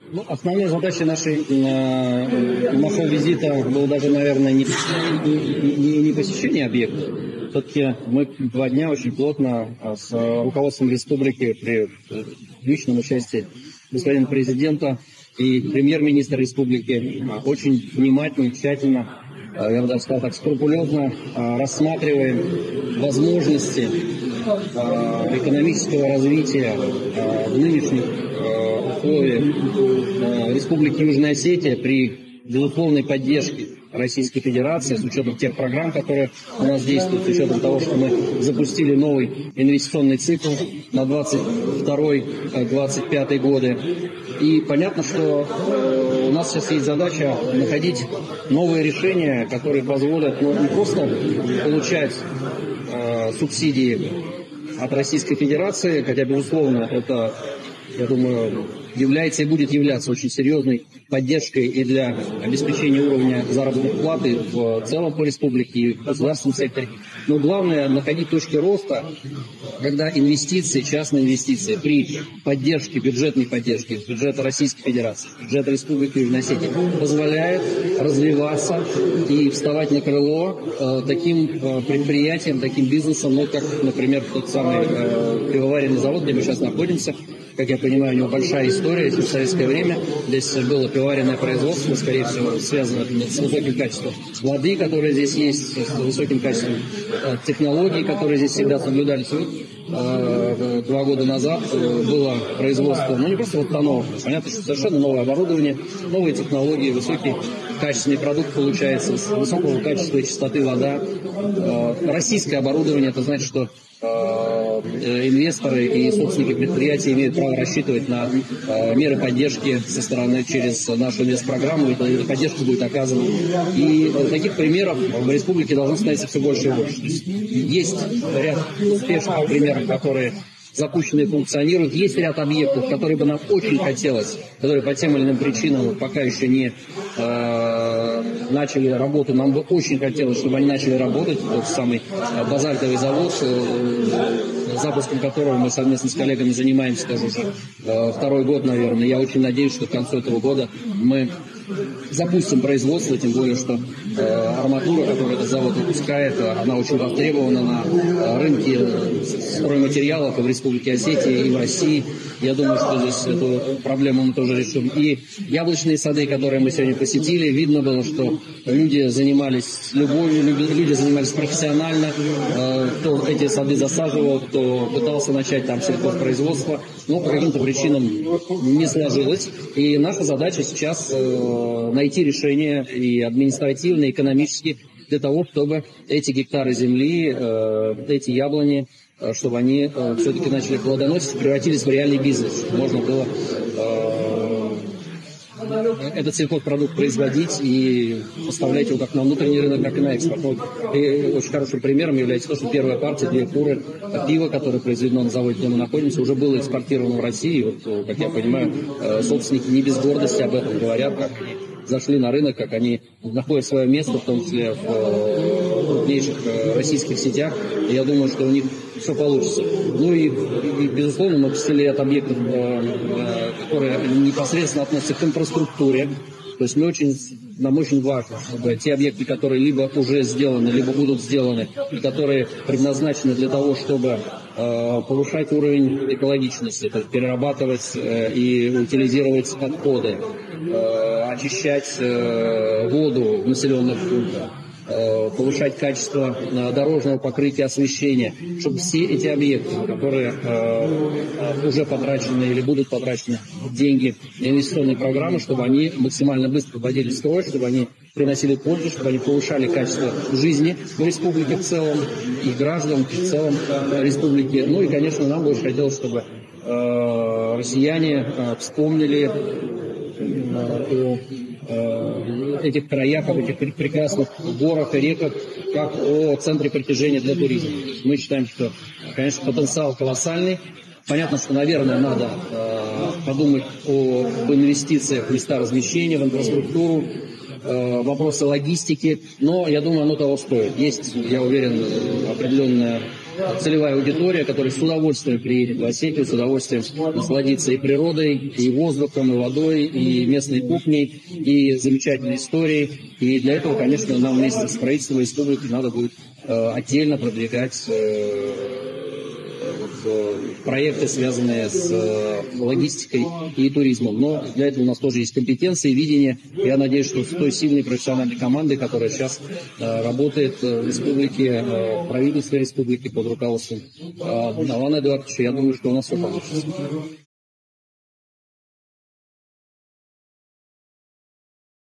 Ну, основной задачей нашего визита было даже, наверное, не посещение объекта. Все-таки мы 2 дня очень плотно с руководством республики при личном участии господина президента и премьер-министра республики очень внимательно, тщательно, я бы даже сказал так, скрупулезно рассматриваем возможности экономического развития в нынешних условиях Республики Южная Осетия при безусловной поддержке Российской Федерации, с учетом тех программ, которые у нас действуют, с учетом того, что мы запустили новый инвестиционный цикл на 22-25 годы. И понятно, что у нас сейчас есть задача находить новые решения, которые позволят не просто получать субсидии от Российской Федерации, хотя, безусловно, это, я думаю, является и будет являться очень серьезной поддержкой и для обеспечения уровня заработной платы в целом по республике и в государственном секторе. Но главное — находить точки роста, когда инвестиции, частные инвестиции при поддержке, бюджетной поддержке бюджета Российской Федерации, бюджета Республики Южная Осетия позволяет развиваться и вставать на крыло таким предприятиям, таким бизнесом, ну, как, например, тот самый пивоваренный завод, где мы сейчас находимся. Как я понимаю, у него большая история, если в советское время здесь было пивоваренное производство, скорее всего, связано с высоким качеством воды, которая здесь есть, с высоким качеством технологий, которые здесь всегда соблюдались. 2 года назад было производство, ну не просто вот тоновок, понятно, что совершенно новое оборудование, новые технологии, высокий качественный продукт получается, с высокого качества и чистоты вода. Российское оборудование, это значит, что инвесторы и собственники предприятий имеют право рассчитывать на меры поддержки со стороны через нашу инвестпрограмму, и эта поддержка будет оказана. И таких примеров в республике должно становиться все больше и больше. Есть ряд успешных примеров, которые запущены и функционируют. Есть ряд объектов, которые бы нам очень хотелось, которые по тем или иным причинам пока еще не начали работу. Нам бы очень хотелось, чтобы они начали работать. Тот самый базальтовый завод, запуском которого мы совместно с коллегами занимаемся тоже уже 2-й год, наверное. Я очень надеюсь, что к концу этого года мы запустим производство, тем более, что арматура, которую этот завод выпускает, она очень востребована на рынке стройматериалов и в Республике Осетия, и в России. Я думаю, что здесь эту проблему мы тоже решим. И яблочные сады, которые мы сегодня посетили, видно было, что люди занимались любовью, люди занимались профессионально. Кто эти сады засаживал, кто пытался начать там сельхозпроизводство, но по каким-то причинам не сложилось. И наша задача сейчас найти решения и административные, и экономические для того, чтобы эти гектары земли, эти яблони, чтобы они все-таки начали плодоносить, превратились в реальный бизнес. Можно было этот сельхозпродукт производить и поставлять его как на внутренний рынок, так и на экспорт. И очень хорошим примером является то, что первая партия, 2 куры пива, которое произведено на заводе, где мы находимся, уже было экспортировано в Россию. Вот, как я понимаю, собственники не без гордости об этом говорят, как они зашли на рынок, как они находят свое место, в том числе в крупнейших российских сетях. И я думаю, что у них все получится. Ну и безусловно, мы посетили ряд объектов, которые непосредственно относятся к инфраструктуре. То есть нам очень важно, чтобы те объекты, которые либо уже сделаны, либо будут сделаны, и которые предназначены для того, чтобы повышать уровень экологичности, то есть перерабатывать и утилизировать отходы, очищать воду в населенных пунктах, повышать качество дорожного покрытия, освещения, чтобы все эти объекты, которые уже потрачены или будут потрачены деньги инвестиционной программы, чтобы они максимально быстро вводили в строй, чтобы они приносили пользу, чтобы они повышали качество жизни в республике в целом и граждан в целом республики. Ну и, конечно, нам бы очень хотелось, чтобы россияне вспомнили о этих краях, об этих прекрасных горах и реках, как о центре притяжения для туризма. Мы считаем, что, конечно, потенциал колоссальный. Понятно, что, наверное, надо подумать об инвестициях в места размещения, в инфраструктуру, вопросы логистики, но я думаю, оно того стоит. Есть, я уверен, определенная целевая аудитория, которая с удовольствием приедет в Осетию, с удовольствием насладится и природой, и воздухом, и водой, и местной кухней, и замечательной историей. И для этого, конечно, нам вместе с правительством республики надо будет отдельно продвигать проекты, связанные с логистикой и туризмом. Но для этого у нас тоже есть компетенции, видение. Я надеюсь, что с той сильной профессиональной командой, которая сейчас работает в республике, в правительстве республики под руководством Алана Эдуардовича, я думаю, что у нас все получится.